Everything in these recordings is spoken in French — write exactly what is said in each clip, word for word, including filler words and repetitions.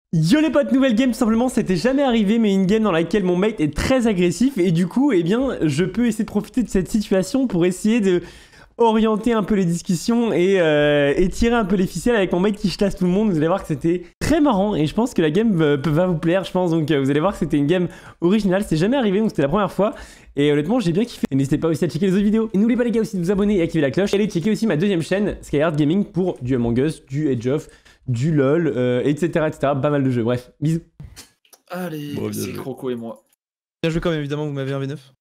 Yo les potes, nouvelle game, tout simplement, c'était jamais arrivé, mais une game dans laquelle mon mate est très agressif et du coup, eh bien, je peux essayer de profiter de cette situation pour essayer de orienter un peu les discussions et, euh, et tirer un peu les ficelles avec mon mate qui chasse tout le monde. Vous allez voir que c'était très marrant et je pense que la game euh, va vous plaire, je pense. Donc euh, vous allez voir que c'était une game originale, c'est jamais arrivé, donc c'était la première fois. Et honnêtement, j'ai bien kiffé. Et n'hésitez pas aussi à checker les autres vidéos. Et n'oubliez pas les gars aussi de vous abonner et activer la cloche. Et allez checker aussi ma deuxième chaîne, Skyhard Gaming, pour du Among Us, du Edge of, du LOL, euh, et cetera, et cetera. Pas mal de jeux. Bref, bisous. Allez, bon, c'est Croco et moi. Bien joué quand même, évidemment, vous m'avez un V neuf.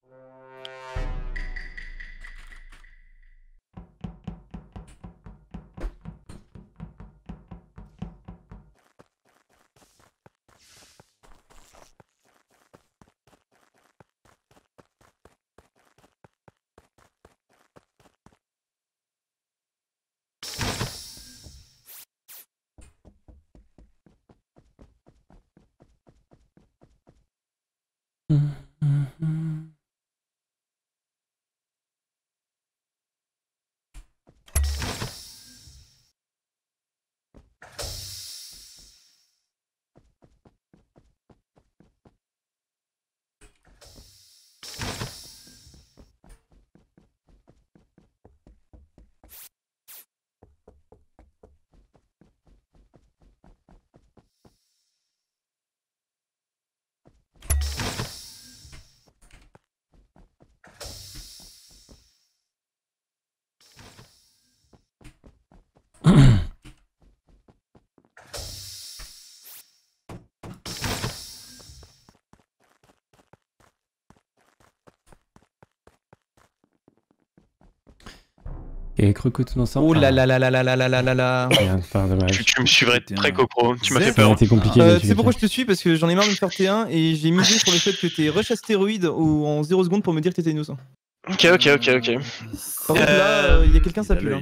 Et Croco tout ensemble. Oh là là là là là là là là là là. Enfin, dommage. Tu, tu me suivrais très copro, tu m'as fait Ça peur. a été compliqué. Euh, mais tu sais pourquoi je te suis? Parce que j'en ai marre de me faire T un et j'ai misé sur le fait que t'es rush astéroïde ou en zéro seconde pour me dire que t'étais innocent. Ok, ok, ok, ok. Par contre là, il y a quelqu'un ça pue. Hein.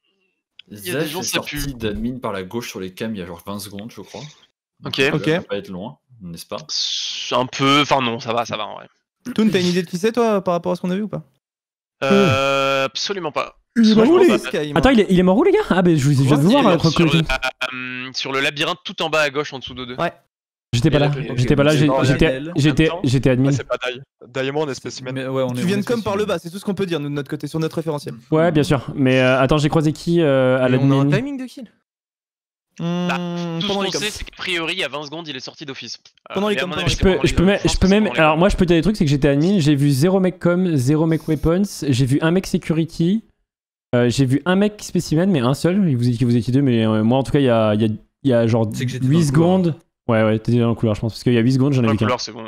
Il y a des gens, ça pue. sorti d'admin par la gauche sur les cams il y a genre vingt secondes, je crois. Ok. Donc, Ok. ça va pas être loin, n'est-ce pas? Un peu, enfin non, ça va, ça va en vrai. Toon, t'as une idée de qui c'est toi par rapport à ce qu'on a vu ou pas? Euh, absolument pas. Il est mort où, les... Sky, Attends, il est, il est mort où les gars? Ah bah je, je viens de vous voir, sur, Croco. le, euh, sur le labyrinthe tout en bas à gauche en dessous d'O deux. Ouais. J'étais pas là, j'étais pas là, j'étais j'étais j'étais admin. C'est pas Dai. Diamond, on est spécimen. Mais ouais, on tu viens de comme par le bas, c'est tout ce qu'on peut dire nous de notre côté, sur notre référentiel. Ouais, bien sûr. Mais euh, attends, j'ai croisé qui euh, à l'admin? On a un timing de kill. Bah, mmh, tout ce pendant les qu'on coms. sait, c'est qu'a priori, il y a vingt secondes, il est sorti d'office. Euh, Pendant les mais à coms, mon pendant avis, les Je c'est peux, pendant je peux les- même, je je pense peux que c'est même. pendant les Alors coms. moi, je peux te dire des trucs, c'est que j'étais admin, j'ai vu zéro mec com, zéro mec weapons, j'ai vu un mec security, euh, j'ai vu un mec spécimen, mais un seul. Vous étiez, vous étiez deux, mais euh, moi en tout cas, il y a, il y a, il y a genre huit secondes. Ouais, ouais, t'étais dans le couloir, je pense, parce qu'il y a huit secondes, j'en ai Dans vu le qu'un. couloir, c'est bon.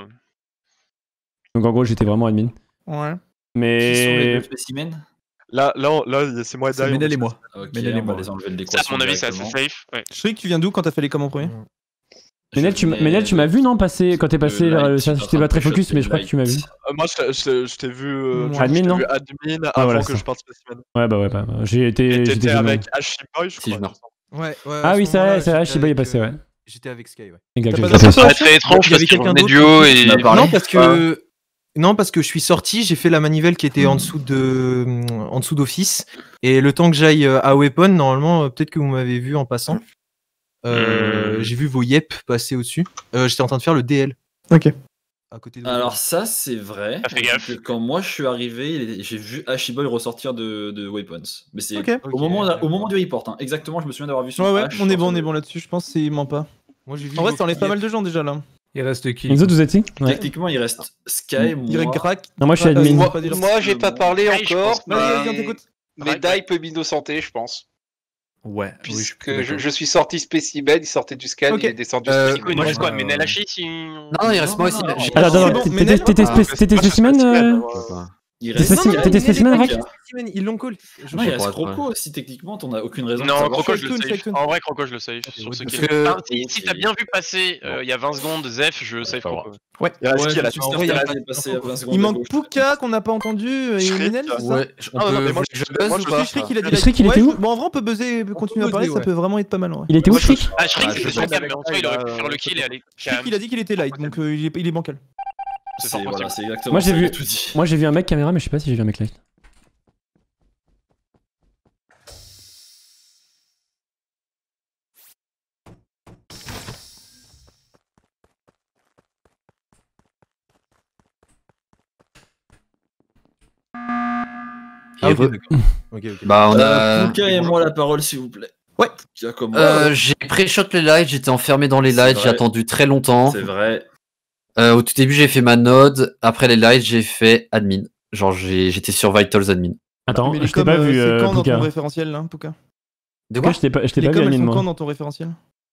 Donc en gros, j'étais vraiment admin. Ouais. Qui sont les Mais deux spécimens? Là, là, là c'est moi et Dai. C'est Ménel et moi. Ok, Ménel et on va moi. les enlever de Ça, l'équation. à mon avis, c'est assez directement. safe. Ouais. Je sais que tu viens d'où quand t'as fait les coms en premier? Ménel, tu, m'as- Ménel, tu m'as vu non passer quand t'es passé Le vers le light, chat? j'étais J'étais en pas train très de focus, shotter mais je crois le que tu m'as vu. light. Euh, moi, je, je, je t'ai vu, euh, Ouais. je Admin, t'ai non vu admin Ah, avant voilà, que ça. je parte spécimen. Ouais, bah ouais, bah, bah, j'ai été. Et j'étais t'étais jeune, avec ouais. Ashiboy, je Si, crois. je me il me semble. Ouais, ouais. Ah oui, c'est vrai, c'est vrai, Shiba est passé, ouais. J'étais avec Sky, ouais. Exact, T'as pas exact. de- Ça paraît très étrange Il y avait parce qu'ils quelqu'un revenaient d'autre du haut et. Tu m'as parlé Non, parce que. Non, parce que je suis sorti, j'ai fait la manivelle qui était en dessous de, en dessous d'office, et le temps que j'aille euh, à Weapon, normalement, euh, peut-être que vous m'avez vu en passant. Euh, Hmm. J'ai vu vos yep passer au-dessus. Euh, J'étais en train de faire le D L. Ok. À côté de Alors ça c'est vrai. Ah, fais gaffe. Que quand moi je suis arrivé, il est- j'ai vu Ashiboy ressortir de, de Weapons. Mais c'est Ok. au, moment, d'accord. au moment du report. Hein. Exactement, je me souviens d'avoir vu son Ouais, ouais, H on est bon, sortir on est de- bon là-dessus, je pense qu'il ment pas. Moi, j'ai vu En vrai, vos ça enlève pas yep. mal de gens déjà là. Il reste qui? Les autres, vous êtes qui? Ouais. Techniquement, il reste Sky, moi. Y Crack. Non, moi je suis Ah, admin. vas-y, Moi, pas dire. moi j'ai pas parlé Ouais, je encore, pense Vas-y, pas. vas-y, on t'écoute. mais Dai peut m'innocenter, je pense. Ouais, Puisque je, je suis sorti spécimen, il sortait du scan, Ok. il est descendu Euh, Du coup, il nous moi, reste quoi? euh, Mais Nelachi, si. Non, il reste moi aussi. non, J'ai- Attends, attends, C'est bon, t'étais- Ménel t'étais Ah, spé- t'étais moi, je suis spécimen euh ouais. Il T'es reste spécimen- Sky, t'étais Sky, spécimen, Sky. Rek? Ils l'ont call. Je Non, il Je reste crois, Croco aussi, techniquement, t'en as aucune raison de Non, savoir. Croco, je le Shake Toon, safe. Shake Toon. En vrai, Croco, je le safe. Sur ce Parce kill. que- Enfin, si si t'as bien vu passer euh, il y a vingt secondes, Zef, je safe pas Croco. Ouais. Il reste Ouais, qui je à la suis en certain vrai, il y a qu'elle pas est de- passée à vingt secondes Il à manque gauche. Pouka qu'on n'a pas entendu et Shriek. Ménel, c'est ça? Ouais, on Ah, non, peut. mais moi, je je- moi, buzz je ou pas? Shriek, il a dit Et like. Shriek, il Ouais, était où? Bon, en vrai, on peut buzzer, continuer à buzzer, parler, ça ouais. peut vraiment être pas mal. En vrai. Il était où, Moi, je- Shriek? Ah, Shriek, Ah, c'était je sur sais. cam, mais en soi, il aurait pu faire le kill et aller. Shriek, il a dit qu'il était light, donc euh, il est il est bancal. C'est C'est fort voilà, possible. c'est exactement Moi, j'ai ça, il vu- a tout dit. Moi j'ai vu un mec caméra, mais je sais pas si j'ai vu un mec live. Ah, ok, re- d'accord. Ok, ok. Bah, on Euh, a. Pouka et moi la parole, s'il vous plaît. Ouais. Qui a commencé Euh, j'ai pré-shot les lights, j'étais enfermé dans les C'est lights, j'ai vrai. attendu très longtemps. C'est vrai. Euh, au tout début, j'ai fait ma node. Après les lights, j'ai fait admin. Genre, j'ai- j'étais sur Vitals admin. Attends, Mais je les t'ai coms, pas euh, vu, c'est euh, quand dans Pouka. ton référentiel là, Pouka De Pouka, quoi je t'ai pas, je t'ai Les pas coms vu, elles admin, sont quand moi. dans ton référentiel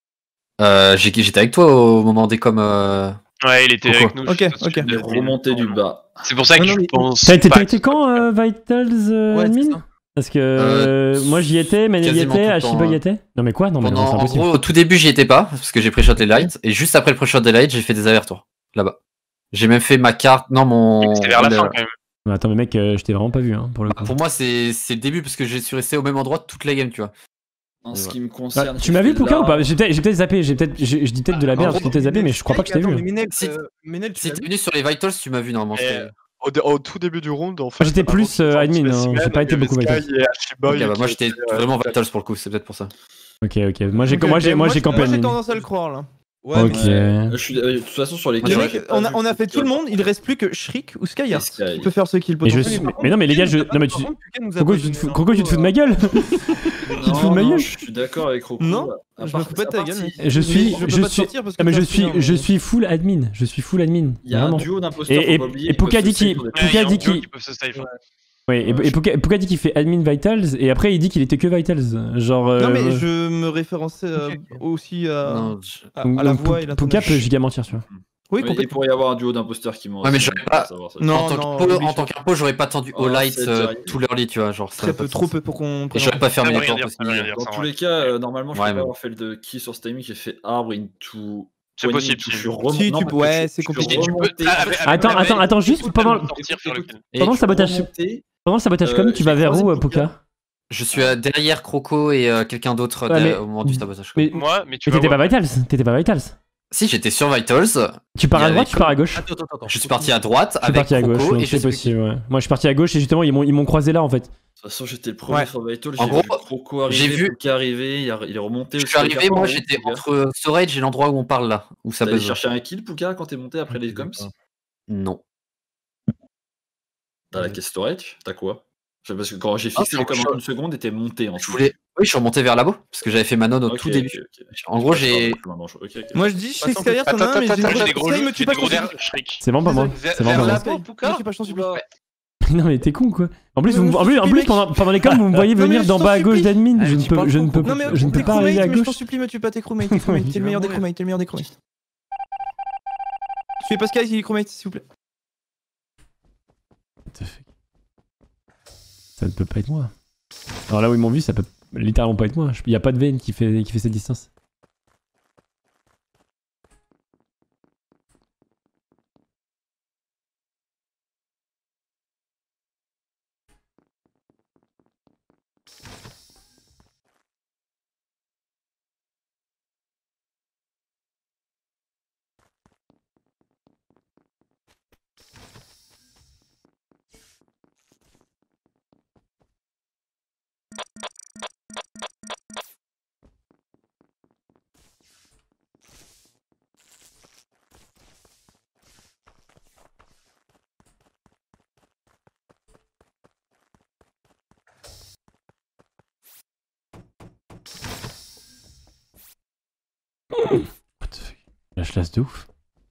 euh, j'ai- J'étais avec toi au moment des coms. Euh... Ouais, il était Pourquoi avec nous. Ok, je sais pas ok. si Les tu- remontées du bas. C'est pour ça que Non, non, je mais- pense. T'as été, pas t'as que été ce soit quand, pas- euh, Vitals euh, Ouais, c'est admin ça. Parce que Euh, euh, moi j'y étais, Manel y quasiment était, tout le Ashiba temps, y hein. était. Non mais quoi Non mais Pendant, non, c'est en impossible. gros, au tout début, j'y étais pas, parce que j'ai pré-shot les lights. Et juste après le pré-shot des lights, j'ai fait des allers-retours. Là-bas. J'ai même fait ma carte. Non, mon. C'était vers la le- fin quand même. Mais attends mais mec, euh, je t'ai vraiment pas vu hein, pour le Bah, coup. pour moi, c'est c'est le début, parce que je suis resté au même endroit toute la game, tu vois. En ce Ouais. qui me Bah, concerne. tu m'as vu j'étais Pouka là. ou pas J'ai peut-être j'ai peut-être zappé, j'ai peut-être, je, je dis peut-être de la merde, En j'ai gros, peut-être zappé, mais je crois pas que je t'ai Attends, vu. mais Ménel, Si- euh, Ménel, tu Si l'as t'es vu venu sur les Vitals, tu m'as vu normalement. Et, c'était- Au, dé- au tout début du round, en fait. J'étais avant plus, qu'ils euh, sortent admin, le hein, spécimen, j'ai pas été il y avait beaucoup Sky Vitals. et Ashiboy Ok, bah, moi qui j'étais étaient, euh, vraiment Vitals. Vitals pour le coup, c'est peut-être pour ça. Ok ok, moi j'ai Ok, moi ok. j'ai moi j'ai campé Moi j'ai admin. tendance à le croire là. Ouais, Ok. mais- Ouais. Je suis, euh, de toute façon, sur les Les kills, mecs, j'ai pas on a, vu on a fait tout le Pouka. monde, il reste plus que Shriek ou Skyar. Et Sky. Tu peux faire ce kill Mais je potentiel. suis, mais par mais non mais les gars, je, Puka non mais nous a tu, pas- par contre, Puka nous a Coco, pas tu te donné fous, un Coco, tu te peu, fous de ma gueule. Tu te fous de ma Non, non, gueule. je suis d'accord avec Roku. Non, À je part- me fous pas de à ta part gueule, si- mec. Je suis, je peux je pas te suis, sortir parce que ah, mais t'as je un suis, finir, je mais- suis full admin, je suis full admin. Il y a un Vraiment. duo d'imposteurs. Et- et- faut pas oublier, et ils peuvent Pouka se dit qu'il- save sur des Ouais, il y a Pouka un dit duo qu'il- qui peuvent se save. Ouais, et, et Pouka, Pouka dit qu'il fait admin Vitals et après il dit qu'il était que Vitals. Genre. Non euh, mais je me référençais euh, Ok, ok. aussi à, Non, je- à, donc- à la donc voix Pou- et la Pouka peut giga mentir, tu vois. Oui, Oui, il complètement. pourrait y avoir un duo d'imposteurs qui ment. Ouais, mais aussi, j'aurais on peut pas- savoir ça. Non, en tant non, qu'impo, oui, en je- tant qu'impo, j'aurais pas attendu Oh, au light c'est euh, direct. tout l'early, tu vois, genre ça Très aurait pas peu, de trop sens. peu pour qu'on Et prenne. j'aurais pas fermé Ça les veut rien portes dire, ça veut rien aussi. dire. Dans ça, tous ouais. les cas, euh, normalement, je Ouais, peux pas mais avoir fait le de qui sur ce timing qui fait arbre into. C'est possible. Je si. suis remonté. Si, non, tu- parce que ouais, je- c'est je suis compliqué. Tu peux- remonté. ah, avec- avec- Attends, avec- attends, attends, juste écoute, pendant- sortir, faire le kill. Et Pendant je le sabotage- suis remonté, Pendant le sabotage Euh, com, tu j'ai vas vers croisé où, euh, Pouka. Pouka Je suis euh, derrière Croco et euh, quelqu'un d'autre Ouais, derrière- mais- au moment du sabotage. Mais, Moi, mais tu mais vas t'étais voir. pas Vitals, t'étais pas Vitals. Si, j'étais sur Vitals, Tu pars Il y à avait droite, tu comme- pars à gauche. Attends, attends, attends. je suis parti à droite Je suis avec parti à gauche, Croco donc et je c'est suis possible, ouais. Moi je suis parti à gauche et justement ils m'ont ils m'ont croisé là en fait. De toute façon, j'étais le premier Ouais. sur Vital. En J'ai gros, vu Croco arriver, j'ai vu- Pouka arriver, il a- il est remonté. Je aussi suis avec arrivé, un moi point, j'étais Pouka. entre Storage et l'endroit où on parle là, où ça T'es allé buzz. chercher un kill, Pouka, quand t'es monté après les coms? Non. T'as la caisse storage? T'as quoi? Je- Parce que quand j'ai Ah, fixé c'est les coms chaud. en une seconde, t'es monté ensuite. Je voulais. Oui, je suis remonté vers là-bas parce que j'avais fait ma node au Ok, tout début. ok, ok. En gros, j'ai. Ok, ok. Moi je dis Shriek Passons- Skyar, t'en as un, Attends, mais attends, j'ai Moi, attends, j'ai Sky des gros jeux, me j'ai tue des pas, je gros t'en supplie. derrière, Shriek. C'est vraiment pas moi. Vers- C'est vraiment vers pas moi. là-bas, Pouka Me tue pas, je t'en supplie. Oula. Non mais t'es con quoi. En plus, Non, mais vous- en je plus, t'en en supplie, plus mec. pendant, pendant les coms vous me voyez Non, mais venir je d'en t'en bas à gauche supplie. d'admin. Ah, Je ne tu peux, parles je ne trop, peux, Non mais je ne t'es peux pas arriver à crewmate, mais je t'en gauche. supplie, me tue pas, t'es crewmate, t'es crewmate, t'es le meilleur des crewmates, t'es le meilleur des crewmates. Tu fais pas Sky, il est crewmate, s'il vous plaît. Ça ne peut pas être moi. Alors là où ils m'ont vu, ça peut littéralement pas être moi. Il y a pas de veine qui fait qui fait cette distance. What the fuck? La chlasse de ouf.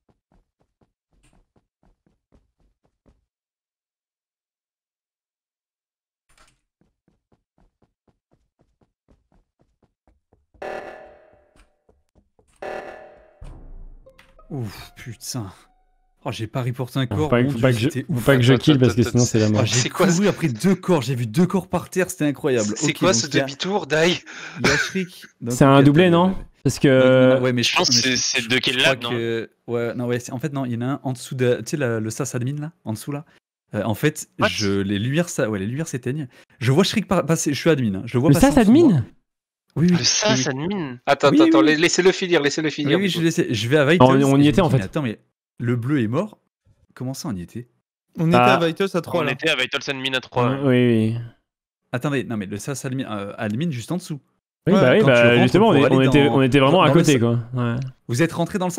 Ouf, putain. Oh, j'ai pas reporté un Faut corps. pas, mon faut Dieu, pas que je, c'était faut ouf. pas que je Attends, kill parce que attends, sinon c'est la Oh, mort. j'ai C'est quoi, couru après deux corps, j'ai vu deux corps par terre, c'était incroyable. C'est Ok, quoi donc ce il y a- demi-tour, Dai? Il y a Shriek. Donc, C'est ok, un doublé, attends, non ouais, ouais. Parce Donc, que ouais, mais je pense mais que c'est- je- c'est je- de quel je crois lab, non que- Ouais, non, ouais, c'est- en fait, non, il y en a un en dessous de. Tu sais, la- le S A S admin là, en dessous là. Euh, en fait, What je, les lumières, ça, ouais, les lumières s'éteignent. Je vois Shriek par- passer. Je suis admin. hein, Je le vois le passer S A S en dessous de moi. admin. Oui, oui. Le ça, oui, ça mine. Attends, Oui, attends, oui. attends, laissez-le finir, laissez-le Oui, finir. oui, du je, coup. laissais- je vais à Vitals. On- on y et je me était, en dis, mais fait. Attends, mais le bleu est mort. Comment ça, on y était? On était Ah. à Vitals à trois On là. était à Vitals and Mine à trois. Oui, oui. Attendez, non, mais le S A S admin, euh, admin juste en dessous. Oui, Ouais, bah oui, quand bah tu rentres justement, on, pour est- aller on était, dans- on était vraiment dans à le côté sa- quoi. Ouais. Vous êtes rentré dans le S A S?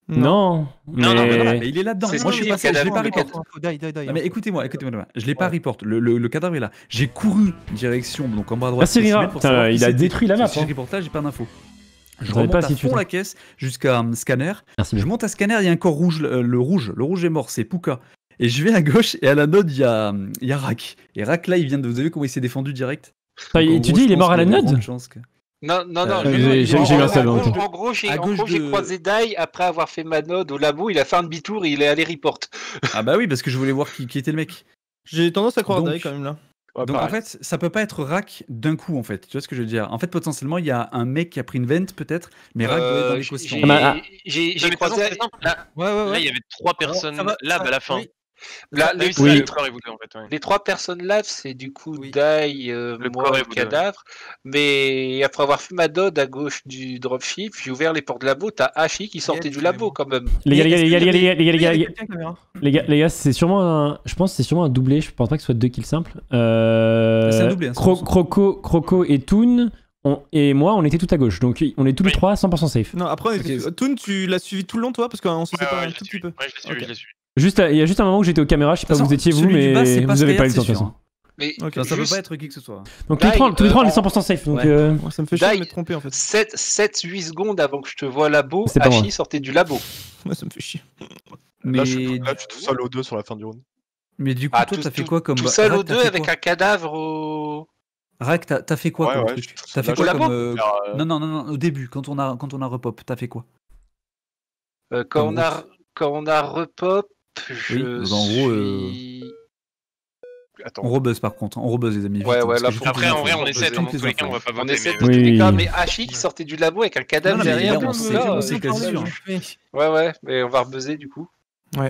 Non. Non, non, mais- Voilà, mais il est là-dedans. C'est Moi, ce je suis qu'il passé, dit, je l'ai pas cadavre, report. Die, die, die. Non, mais écoutez-moi, écoutez-moi, je l'ai pas report. Le, le, le cadavre est là. J'ai couru direction, donc en bas à droite. Merci, Rira. pour Putain, savoir qui il a c'était. détruit la map, Si hein. je report là, j'ai pas d'infos. Je savais remonte pas à si tu fond étais- la caisse jusqu'à um, scanner. Merci Je bien. monte à scanner, il y a un corps rouge, le, le rouge. Le rouge est mort, c'est Puka. Et je vais à gauche et à la node, il y a, il y a Rak. Et Rak, là, il vient de. Vous avez vu comment il s'est défendu direct? Attends, Donc, en tu gros, dis, je il est pense mort à la qu'il y a de node grandes chances que- Non, non, non. Euh, je- j'ai- j'ai- en- j'ai eu un en- seul, en hein. gros- En gros, j'ai À en gauche gros, j'ai de- croisé Dai après avoir fait ma node au labo. Il a fait un demi-tour et il est allé report. Ah bah oui, parce que je voulais voir qui, qui était le mec. J'ai tendance à croire Donc- Die quand même là. Ouais, Donc pareil. en fait, ça peut pas être Rak d'un coup en fait. Tu vois ce que je veux dire? En fait, potentiellement, il y a un mec qui a pris une vente peut-être, mais Rak doit être dans les j'ai- cautions. j'ai- Ah bah, ah. j'ai- Non, j'ai mais de toute façon, croisé. c'est simple. Là, Ouais, ouais, là, il y avait trois personnes ça va, là ça- à la fin. oui. Là, Ah les, oui, c'est Oui. ça, les- le corps est voulu en fait. ouais. les trois personnes là, c'est du coup Oui. Dai, euh, Le moi, corps est le voulu, cadavre. Mais après avoir fait ma node à gauche du dropship, j'ai ouvert les portes de labo. T'as Hachi qui sortait Yes, du labo vraiment. quand même. Les gars, les gars, les gars, les gars, les gars, les gars, les gars, Il y les avait gars, quelqu'un, caméra. les gars, les gars, c'est sûrement un. Je pense que c'est sûrement un doublé. Je pense pas que ce soit deux kills simples. Euh... C'est un doublé, hein, Cro- c'est bon. Croco, Croco et Toon on- et moi, on était tout à gauche. Donc on est tous les Oui. trois cent pour cent safe. Non, après, on était- Ok. Toon, tu l'as suivi tout le long, toi, parce qu'on se Ouais, sépare ouais, un je tout l'ai petit suivi. peu. Ouais, je l'ai suivi, Ok. je l'ai suivi. Juste, il y a juste un moment où j'étais aux caméras. Je sais pas où vous étiez vous, Celui du mais bas, c'est pas vous avez pas eu le Skyard, temps de c'est toute sûr, façon. Mais Enfin, ça peut juste pas être qui que ce soit. Donc tous les Dai, trois, tous les trois, on est euh, cent pour cent safe. Donc ouais. euh, Ouais, ça me fait chier de Die. m'être trompé en fait. sept huit secondes avant que je te vois labo, C'est pas Hachi moi. sortait du labo. Moi, ça me fait chier. Mais, Là, je suis, là, je suis tout seul au deux sur la fin du round. mais du coup, Ah, toi, tout- t'as fait tout- quoi comme Tout seul Rak, au t'as deux fait avec quoi un cadavre au. Rak, t'as t'as fait quoi Ouais, comme ouais, truc? je suis T'as fait là, quoi je- comme labo euh, Faire, euh, Non, non, non, non, au début, quand on a, quand on a repop, t'as fait quoi? Euh, quand, En on a, quand on a repop, je donc en gros, euh, suis- Attends. On rebuzz par contre, on rebuzz les amis. Ouais, vite, ouais, parce là, que j'ai faut- toutes Après, les en vrai, infos. on J'ai essaie. toutes Dans les tous les cas, on infos. va pas On voter. essaie mais- de tous les Oui. cas, mais Hachi qui sortait du labo avec un cadavre Non, non, mais derrière. évidemment, tout c'est- ça, on euh, sait quasi sûr. Ouais, ouais, mais on va rebuzzer du coup.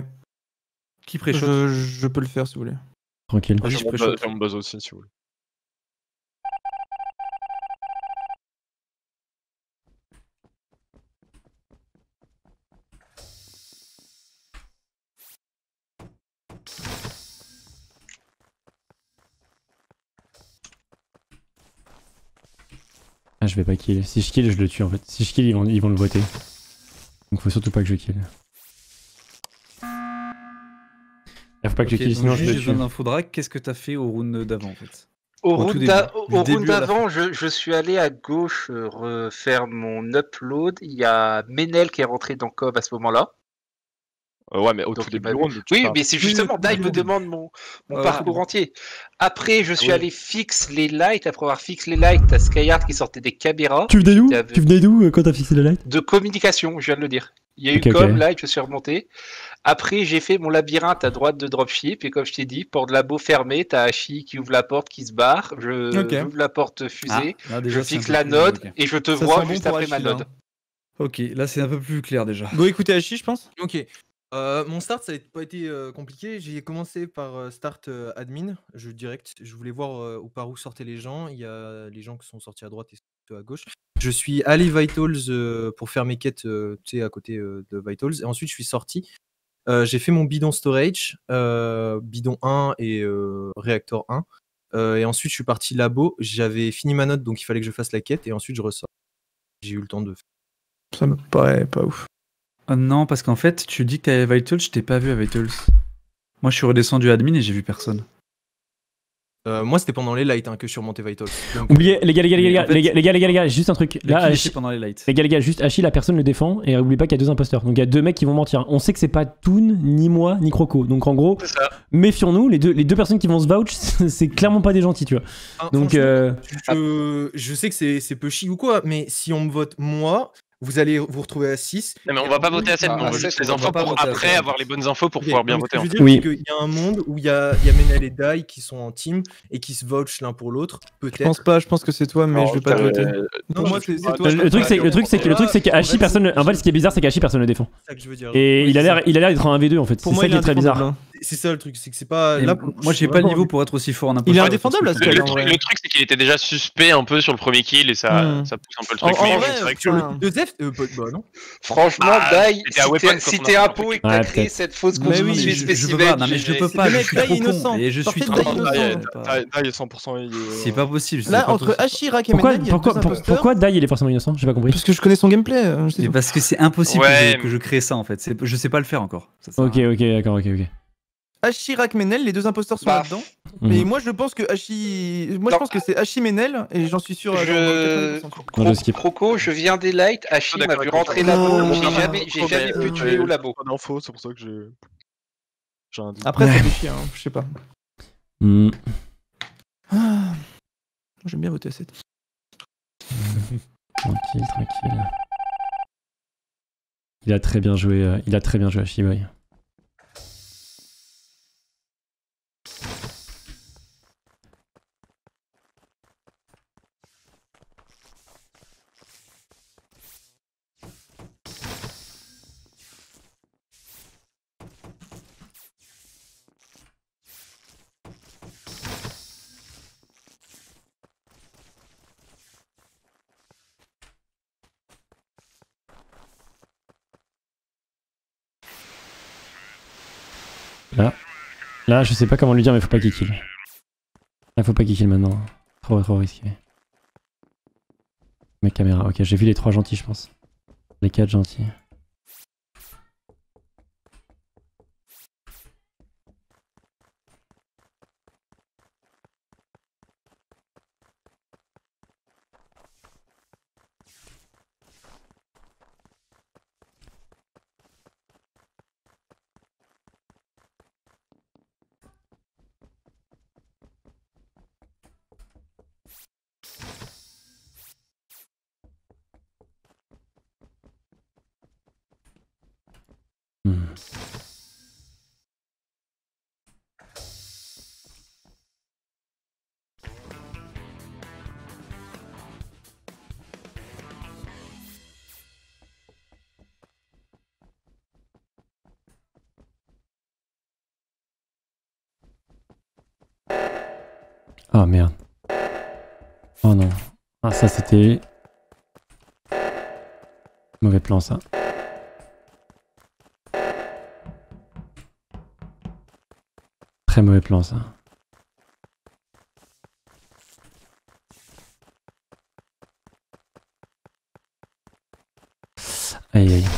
Qui pré-shot? Je, je peux le faire si vous voulez. tranquille. Vas-y, Sur je mon pré-shot. buzz- sur mon buzz aussi, si vous voulez. Ah, je vais pas kill. Si je kill, je le tue en fait. Si je kill, ils vont, ils vont le voter. Donc faut surtout pas que je kill. Il faut pas que Ok, je kill, donc sinon je juste, le j'ai tue. besoin d'infos Drak. Qu'est-ce que t'as fait au round d'avant en fait? Au Au tout round début. d'a- Du au début round à la d'avant, je, je suis allé à gauche euh, refaire mon upload. Il y a Menel qui est rentré dans Cobb à ce moment-là. Euh, ouais, mais au Donc, tout il début m'a du vu. round. tu Oui, parles. mais c'est Oui, justement, oui, Dai oui, me oui. demande mon, mon Euh, parcours entier. Après, je suis oui. allé fixe les lights. Après avoir fixé les lights, t'as Skyheart qui sortait des caméras Tu venais d'où J'étais avec- Tu venais d'où euh, quand t'as fixé le light de communication, je viens de le dire. Il y a Ok, eu ok. comme light, je suis remonté. Après, j'ai fait mon labyrinthe à droite de dropship. Et comme je t'ai dit, porte de labo fermée, t'as Hachi qui ouvre la porte, qui se barre. Je Ok. j'ouvre la porte fusée. Ah, là, déjà, je c'est un fixe peu la plus- node ok. et je te Ça vois sent bon juste pour après ma Achille, là, node. hein. Ok, là c'est un peu plus clair déjà. Go écouter Hachi, je pense. Ok. Euh, mon start, ça n'a pas été euh, compliqué. J'ai commencé par euh, start euh, admin, je direct. Je voulais voir euh, où- par où sortaient les gens. Il y a les gens qui sont sortis à droite et ceux à gauche. Je suis allé Vitals euh, pour faire mes quêtes, euh, tu sais, à côté euh, de Vitals. Et ensuite, je suis sorti. Euh, j'ai fait mon bidon storage, euh, bidon un et euh, réacteur un. Euh, et ensuite, je suis parti labo. J'avais fini ma note, donc il fallait que je fasse la quête. Et ensuite, je ressors. J'ai eu le temps de faire. Ça me paraît pas ouf. Ah non, parce qu'en fait, tu dis que t'es à Vitals, je t'ai pas vu à Vitals. Moi, je suis redescendu admin et j'ai vu personne. Euh, moi, c'était pendant les lights hein, que je suis remonté Vitals. Donc, Oubliez, les gars, les gars, les Mais gars, en fait- les gars, les gars, les gars, les gars, juste un truc. Là, Là, qui Hachi- était pendant les lights. les gars, les gars, juste Hachi, la personne le défend. Et oublie pas qu'il y a deux imposteurs. Donc il y a deux mecs qui vont mentir. On sait que c'est pas Toon, ni moi, ni Croco. Donc en gros, C'est ça. méfions-nous. Les deux, les deux personnes qui vont se vouch, c'est clairement pas des gentils, tu vois. ah, Donc franchement, euh, Je, je sais que c'est c'est peu chi ou quoi, mais si on me vote moi, vous allez vous retrouver à six. Non, mais on va pas voter à sept, Ah, mais on à veut juste sept, les on infos va pas pour voter à après sept. avoir les bonnes infos pour Ok, pouvoir bien donc, voter. ce en que je fait. veux dire, Oui. c'est qu'il y a un monde où il y a, il y a Menel et Dai qui sont en team et qui se vouchent l'un pour l'autre, Je peut-être. pense pas, je pense que c'est toi, mais Alors, je vais pas te t'as- voter. Non, moi, c'est c'est toi. le, le truc, c'est, le truc, c'est que le truc, c'est que Hachi, Ouais, personne. En fait, ce qui est bizarre, c'est qu'Hachi, personne le défend. c'est ça que je veux dire. Et Oui, il a c'est l'air, ça. il a l'air d'être un un v deux en fait. Pour C'est moi, ça il qui est est très bizarre. indéfendable, hein. C'est ça le truc, c'est que c'est pas. Et Là, m- moi, j'ai pas le niveau pour être aussi fort en imposteur. Il est indéfendable, là, parce ce que Le, je gars, fais. en truc, vrai. le truc, c'est qu'il était déjà suspect un peu sur le premier kill et ça, Hmm. ça pousse un peu le En, truc. en Mais vrai, c'est vrai que sur le enfin, deux F, euh, pas- bah non. Franchement, Ah, Dai, c'était à si Weapon t'es quand si on t'es a un compris. pot et que Ouais, t'as créé peut-être. cette fausse Mais Oui, oui, construction je, je peux spécimen, pas, non mais je j'ai- peux c'est pas, le je mec, suis là, trop innocent. con et je Sortez suis de trop Dai con. innocent. c'est pas- Dai Dai est cent pour cent. il est- C'est pas possible. c'est Là, pas entre possible. Hachi, Rak et Pourquoi, Mendel, il y a pourquoi, deux pour- imposteurs. pourquoi Dai il est forcément innocent? J'ai pas compris. Parce que je connais son gameplay. euh, c'est Mais tout. parce que c'est impossible Ouais, que, je, que je crée ça en fait. C'est- Je sais pas le faire encore. Ça sert à Ok, rien. ok, d'accord, ok, ok. Hachi, Rak, Menel, les deux imposteurs sont Bah, là-dedans. Mhm. Mais moi, je pense que Hachi. Moi, je Non. pense que c'est Hachi Menel et j'en suis sûr. à genre, Je... quatre-vingt pour cent. Non, je Cro- skip. Croco, je viens des lights, Hachi Ah, m'a d'accord, vu d'accord. rentrer labo, Ah. j'ai jamais, j'ai Croco, jamais mais, pu euh, tuer au labo. Pas d'infos, c'est pour ça que j'ai. J'ai un doute. Après, ça fait chier, hein, je sais pas. Hmm. Ah. J'aime bien voter à sept. Tranquille, tranquille. Il a très bien joué, euh, il a très bien joué à Shiboy. Là, là, je sais pas comment lui dire, mais faut pas qu'il kill. Là, faut pas qu'il kill maintenant. Trop, trop risqué. Mes caméras, ok, j'ai vu les trois gentils, je pense. Les quatre gentils. Hmm. Ah merde. Oh non. Ah ça c'était... Mauvais plan ça. Très mauvais plan ça. Aïe aïe.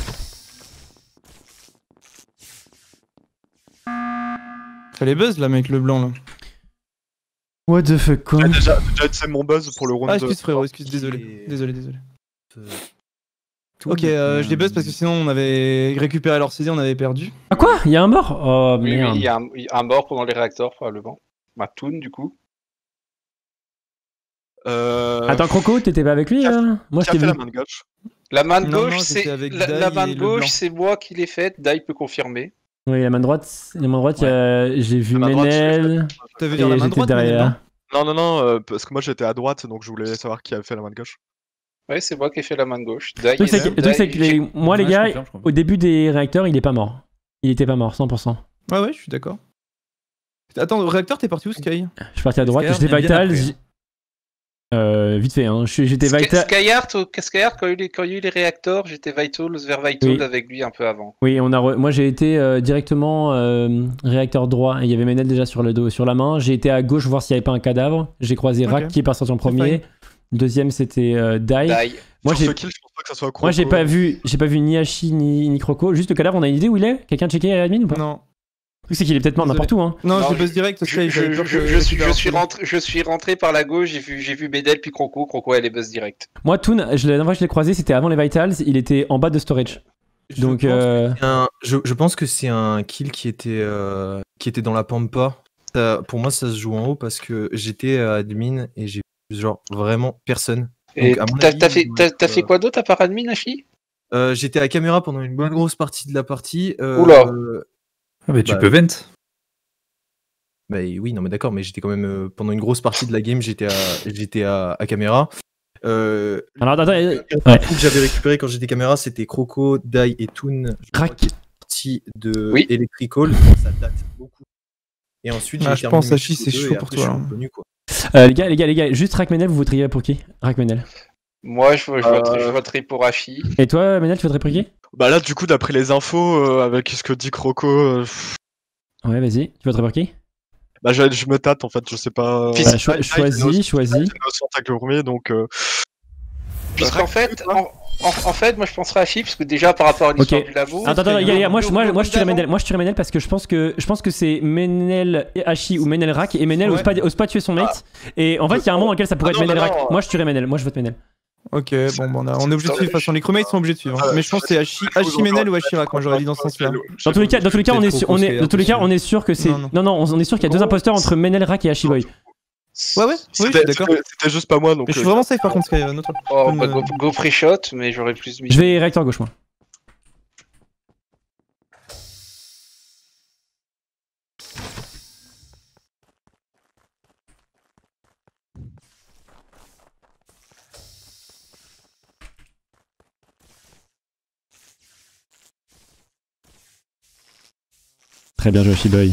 Ça les buzz là, mec, le blanc là. What the fuck quoi? J'ai déjà, déjà c'est mon buzz pour le round. Ah, deux. excuse frérot, excuse, désolé. Désolé, désolé. Tout Ok, euh, je les buzz parce que sinon on avait récupéré leur C D, on avait perdu. Ah quoi? Il y a un mort? Oh Oui, oui, merde. il y a un, il y a un mort pendant les réacteurs, probablement. Ma toon, du coup. Euh... Attends, Croco, t'étais pas avec lui Qui a- euh Moi Qui je a t'ai fait vu. la main de gauche? La main de Non, gauche, non, c'est j'étais avec la, Dai la main et de le gauche, blanc. c'est moi qui l'ai faite. Dai peut confirmer. Oui, la main droite, la main droite, il y a- j'ai vu La main droite, je l'ai Menel T'as vu et dire la main j'étais droite, Menel, derrière. Non, non, non, euh, parce que moi j'étais à droite, donc je voulais savoir qui avait fait la main de gauche. Ouais, c'est moi qui ai fait la main de gauche. Dai, Le truc, c'est que, le truc, c'est que les- moi les Ouais, je gars, confirme, je confirme. au début des réacteurs, il est pas mort. Il était pas mort, cent pour cent. Ouais, ouais, je suis d'accord. Attends, réacteur, t'es parti où, Sky? Je suis parti à droite, Skyheart j'étais vient bien Vital. après, j'- Euh, vite fait, hein. je suis- j'étais Sky- Vital. Skyheart, au- Skyheart, quand il y a eu les- quand il y a eu les réacteurs, j'étais Vitals vers Vitals Oui. avec lui un peu avant. Oui, on a re- moi j'ai été euh, directement euh, réacteur droit et il y avait Menel déjà sur le dos, sur la main. J'ai été à gauche voir s'il n'y avait pas un cadavre. J'ai croisé Ok. Rak qui est parti en premier. Deuxième c'était euh, Dai. Dai. Moi Sur j'ai ce kill, je pense pas que ça soit Croco. moi j'ai pas vu j'ai pas vu ni Hachi ni, ni Croco. Juste le cadavre, on a une idée où il est? Quelqu'un checké à admin ou pas? Non. Le truc c'est qu'il est peut-être mort Désolé. n'importe où hein. Non, Non, je je- buzz direct, Je, Sky, je- j'avais peur je- que je suis, récupère je, leur suis C D. rentré, je suis rentré par la gauche, j'ai vu, j'ai vu Bedel puis Croco. Croco, elle est buzz direct. Moi Toon, je, la dernière fois que je l'ai croisé c'était avant les Vitals, il était en bas de storage. Je Donc pense euh, Un- je, je pense que c'est un kill qui était, euh, qui était dans la pampa. Ça- pour moi, ça se joue en haut parce que j'étais à admin et j'ai vu genre vraiment personne. Et Donc, à mon t'as avis, t'as fait, il doit t'as- être, t'as fait euh, quoi d'autre à part admin, Hachi? euh, J'étais à caméra pendant une bonne grosse partie de la partie. euh, Oula. euh, Ah, mais tu Bah, peux vent. bah oui, non mais d'accord, mais j'étais quand même euh, pendant une grosse partie de la game, j'étais à, j'étais à, à caméra. Euh, alors attends, euh, le ouais. coup que j'avais récupéré quand j'étais caméra, c'était Croco, Dai et Toon. je crois, Rak. qui est sortie de Oui. Electrical, ça date beaucoup. Et ensuite, Ah, j'ai je pense, terminé Hachi, c'est Mexico deux, chaud et pour après, toi, je suis hein. revenu, quoi. Euh, les gars, les gars, les gars, juste Rakmenel, vous voteriez pour qui? Rakmenel. Moi, je, je, Euh, voterai, je voterai pour Hachi. Et toi, Menel, tu voterais pour qui? Bah là, du coup, d'après les infos, euh, avec ce que dit Croco, euh, pff, Ouais, vas-y, tu voterais pour qui? bah je, je me tâte en fait, je sais pas. Fils- Bah, cho- choisis, choisis. Innocent avec le gourmet, donc. Euh... Puisqu'en fait, en, en, en fait, moi je penserais à Hachi, parce que déjà par rapport à l'histoire Ok. du labo. Attends, attends, les gars, les gars, moi, je- le- moi, le moi, je tuerais d'avant- Menel, moi je tuerais Menel parce que je pense que je pense que c'est Menel Hachi ou Menel Rak et Menel ose Ouais. pas, ose pas tuer son mate. Et en fait, il y a un moment dans lequel ça pourrait Ah être non, Menel non, Rak. non. Moi je tuerais Menel, moi je vote Menel. Ok, bon, bon, on, a- on est obligé de suivre. De toute façon, les crewmates sont obligés de suivre. hein. Mais je pense que c'est Hachi, Hachi Menel ou Hachirak, moi j'aurais dit dans ce sens-là. Dans tous les cas, dans tous les cas, on est, sûr- on est, dans tous les cas, on est sûr que c'est. Non, non. Non, non, on est sûr qu'il y a deux imposteurs entre Menel Rak et Hachi Boy. Ouais, ouais, oui, je suis C'était d'accord. c'était- c'était juste pas moi, donc. Mais je suis euh, vraiment safe par contre, Sky, euh, notre. Oh, Comme, bah, euh, go, go free shot, mais j'aurais plus mis. Je vais réacteur gauche, moi. Très bien joué, Hachi Boy.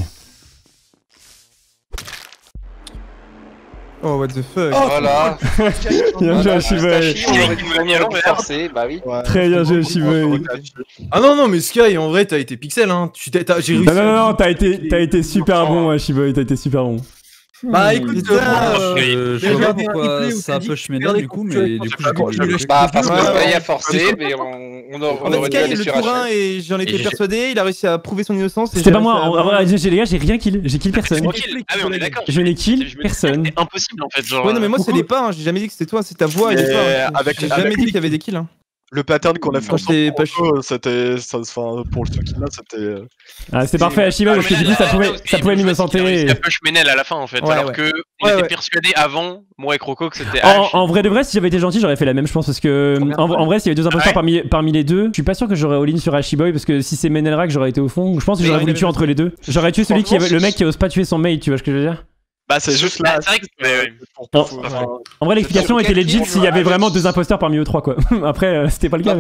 Oh, what the fuck. Voilà. Bien joué, Voilà, Hachi juste Boy. Hachi, on aurait dû on aurait dû forcer, bah oui. ouais. Très bien joué, Hachi Boy. Ah non, non, mais Sky, en vrai, t'as été pixel, hein. Tu t'es- t'as- J'ai réussi. Non, non, à- non, non, t'as été, t'as été super bon, Hachi Boy, t'as été super bon. Bah écoute, Putain, euh, Euh, je j'ai sais pas regardé un pourquoi replay où ça t'as dit push que tu Menel perdais du coup, contre mais Turing. du coup Je j'ai sais pas, pas je vu. le- Bah, parce que Ouais, Sky ouais. a forcé, mais on, on, a- on En fait, aurait dû Sky, aller le sur tour un, Hachi. et j'en étais Et j'ai- persuadé, il a réussi à prouver son innocence. et C'était j'ai pas moi, réussi à en avoir- vrai, j'ai- les gars, j'ai rien kill, j'ai kill personne. Tranquille. Ah, mais on est d'accord. Je n'ai kill Je me dis, personne. C'est impossible en fait. Genre, Ouais, non, mais moi, c'est Pourquoi les pas, hein. J'ai jamais dit que c'était toi, c'est ta voix et les Mais pas. hein. avec- J'ai avec- jamais dit qu'il y avait des kills. hein. Le pattern qu'on a fait Quand ensemble, j'étais pas Croco, c'était. ça- Enfin, pour le truc là, c'était. euh, Ah, c'est parfait, Hachi Boy, parce que du coup, ça pouvait, ça pouvait m'innocenter. Il a push Menel à la fin en fait. Ouais, alors ouais. que on Ouais, était ouais. persuadé avant, moi et Croco, que c'était En, H. en vrai de vrai, si j'avais été gentil, j'aurais fait la même, je pense, parce que en, en vrai, s'il y avait deux imposteurs Ouais. parmi, parmi les deux, je suis pas sûr que j'aurais all-in sur Hachi Boy, parce que si c'est Menel Rak, j'aurais été au fond. Je pense que Mais j'aurais il voulu avait tuer même entre les deux. J'aurais tué celui qui avait, le mec qui ose pas tuer son mate, tu vois ce que je veux dire? Bah, c'est juste là. C'est vrai que. mais, ouais. pour- Non. pour- enfin, En vrai, l'explication Sur était quel legit kill s'il y avait on a- vraiment deux imposteurs parmi eux trois, quoi. Après, euh, c'était pas le cas.